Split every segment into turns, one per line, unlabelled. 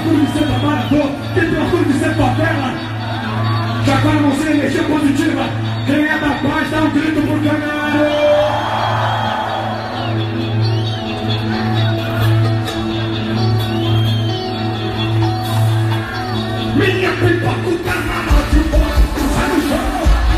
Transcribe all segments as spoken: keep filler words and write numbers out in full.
orgulho de ser trabalhador, quem tem orgulho de ser favela. Chacoalha a mãozinha, energia positiva. Quem é da paz, dá um grito pro canário. Minha pipoca na mão de bola, sai no chão.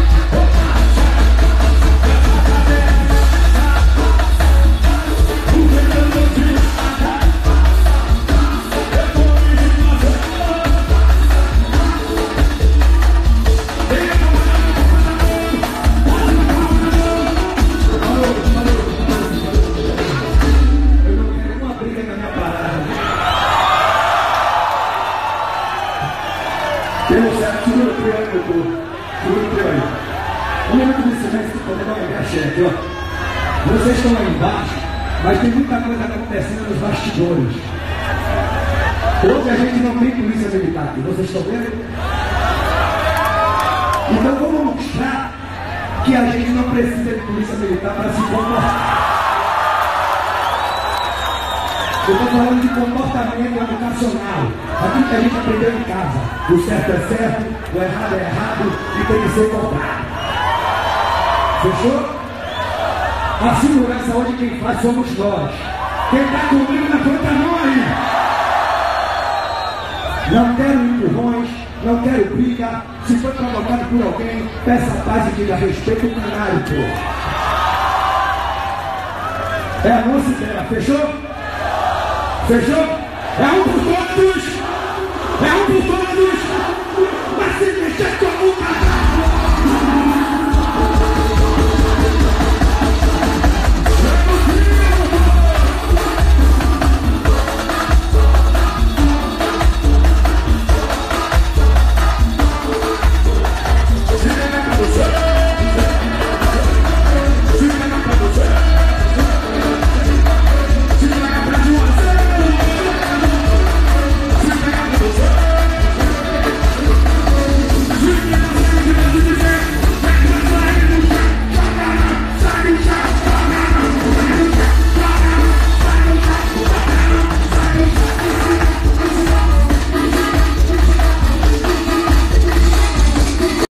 Pelo certo, segura o trio aí, meu povo. Segura o trio aí. Um momento de silêncio para poder dar uma cheque, ó. Vocês estão lá embaixo, mas tem muita coisa acontecendo nos bastidores. Hoje a gente não tem polícia militar aqui, vocês estão vendo? Então vamos mostrar que a gente não precisa de polícia militar para se comportar. Eu estou falando de comportamento educacional. Aquilo que a gente aprendeu em casa. O certo é certo, o errado é errado e tem que ser cobrado. Fechou? A segurança hoje quem faz somos nós. Quem está comigo, levanta a mão aí. Não quero empurrões, não quero briga. Se for provocado por alguém, peça paz e diga respeito ao canário, pô. É a nossa ideia, fechou? Fechou? É um por todos! É um por todos! Mas se mexer com